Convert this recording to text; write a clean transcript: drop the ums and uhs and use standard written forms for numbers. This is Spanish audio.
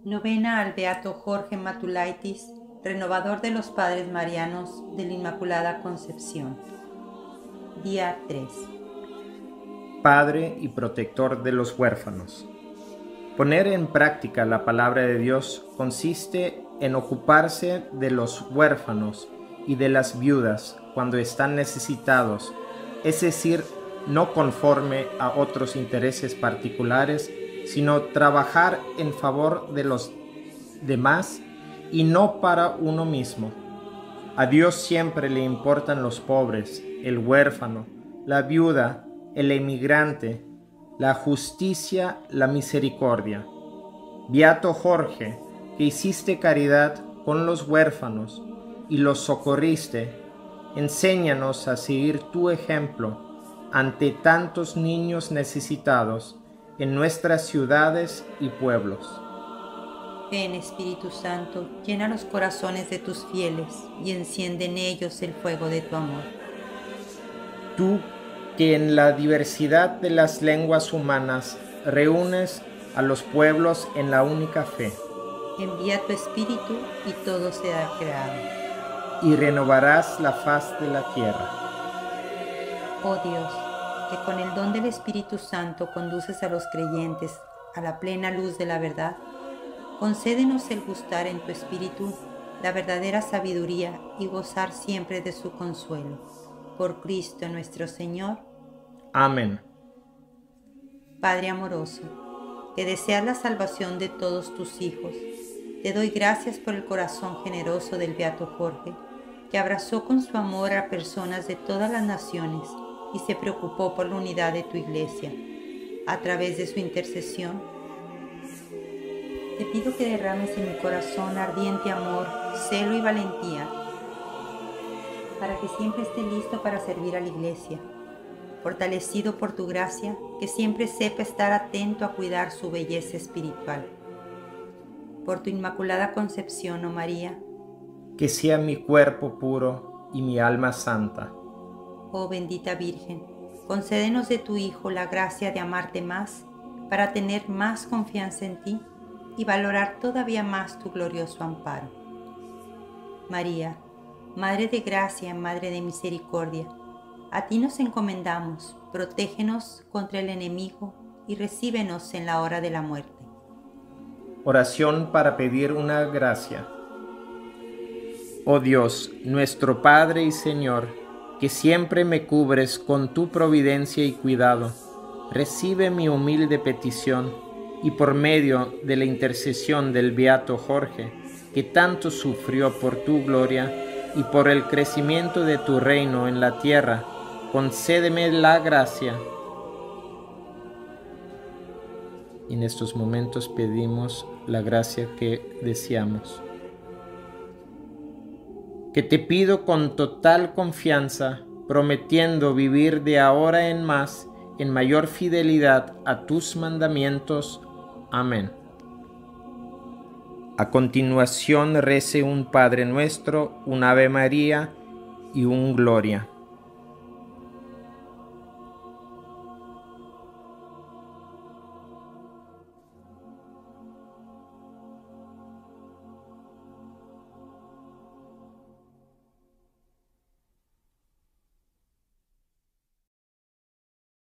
Novena al Beato Jorge Matulaitis, renovador de los Padres Marianos de la Inmaculada Concepción. Día 3. Padre y protector de los huérfanos. Poner en práctica la palabra de Dios consiste en ocuparse de los huérfanos y de las viudas cuando están necesitados, es decir, no conforme a otros intereses particulares, sino trabajar en favor de los demás y no para uno mismo. A Dios siempre le importan los pobres, el huérfano, la viuda, el emigrante, la justicia, la misericordia. Beato Jorge, que hiciste caridad con los huérfanos y los socorriste, enséñanos a seguir tu ejemplo ante tantos niños necesitados en nuestras ciudades y pueblos. Ven, Espíritu Santo, llena los corazones de tus fieles y enciende en ellos el fuego de tu amor. Tú, que en la diversidad de las lenguas humanas reúnes a los pueblos en la única fe, envía tu Espíritu y todo será creado. Y renovarás la faz de la tierra. Oh Dios, que con el don del Espíritu Santo conduces a los creyentes a la plena luz de la verdad, concédenos el gustar en tu Espíritu la verdadera sabiduría y gozar siempre de su consuelo. Por Cristo nuestro Señor. Amén. Padre amoroso, que deseas la salvación de todos tus hijos, te doy gracias por el corazón generoso del Beato Jorge, que abrazó con su amor a personas de todas las naciones y se preocupó por la unidad de tu Iglesia. A través de su intercesión, te pido que derrames en mi corazón ardiente amor, celo y valentía, para que siempre esté listo para servir a la Iglesia, fortalecido por tu gracia, que siempre sepa estar atento a cuidar su belleza espiritual. Por tu Inmaculada Concepción, oh María, que sea mi cuerpo puro y mi alma santa. oh bendita Virgen, concédenos de tu Hijo la gracia de amarte más, para tener más confianza en ti y valorar todavía más tu glorioso amparo. María, Madre de Gracia, Madre de Misericordia, a ti nos encomendamos, protégenos contra el enemigo y recíbenos en la hora de la muerte. Oración para pedir una gracia. Oh Dios, nuestro Padre y Señor, que siempre me cubres con tu providencia y cuidado, recibe mi humilde petición y por medio de la intercesión del Beato Jorge, que tanto sufrió por tu gloria y por el crecimiento de tu reino en la tierra, concédeme la gracia. En estos momentos pedimos la gracia que deseamos. Que te pido con total confianza, prometiendo vivir de ahora en más en mayor fidelidad a tus mandamientos. Amén. A continuación rece un Padre Nuestro, un Ave María y un Gloria.